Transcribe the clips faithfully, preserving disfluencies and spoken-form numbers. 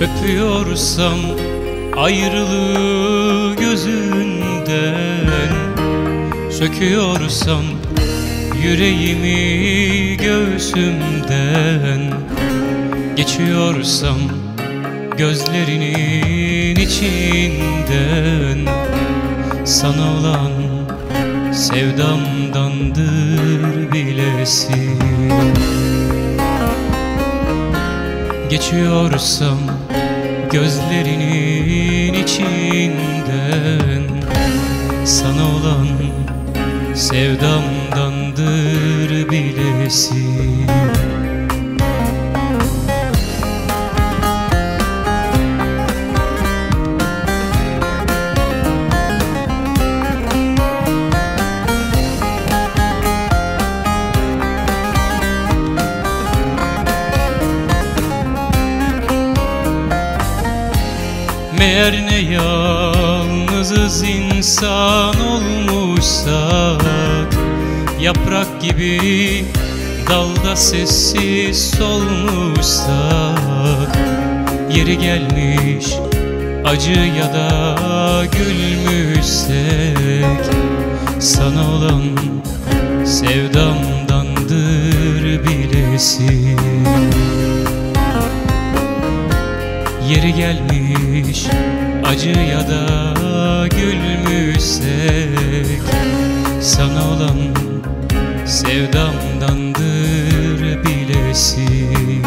Öpüyorsam ayrılığı gözünden, söküyorsam yüreğimi göğsümden, geçiyorsam gözlerinin içinden, sana olan sevdamdandır bilesin. Geçiyorsam gözlerinin içinden, sana olan sevdamdandır bilesin. Meğer ne yalnızız insan olmuşsak, yaprak gibi dalda sessiz solmuşsak, yeri gelmiş acı ya da gülmüşsek, sana olan sevdamdandır bilesin. Yeri gelmiş acı ya da gülmüşsek, sana olan sevdamdandır bilesin.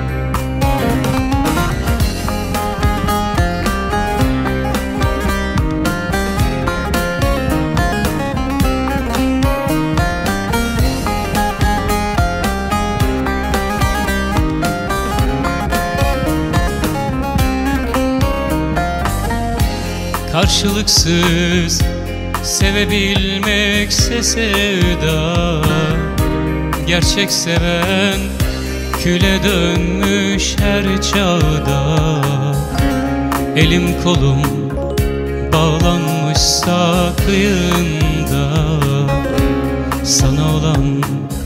Karşılıksız sevebilmekse sevda, gerçek seven küle dönmüş her çağda. Elim kolum bağlanmışsa kıyında, sana olan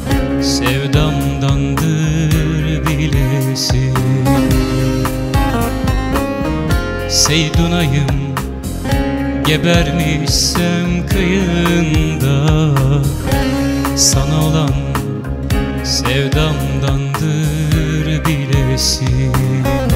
sevdamdandır bilesin. Seydunayım gebermişsem kıyında, sana olan sevdamdandır bilesin.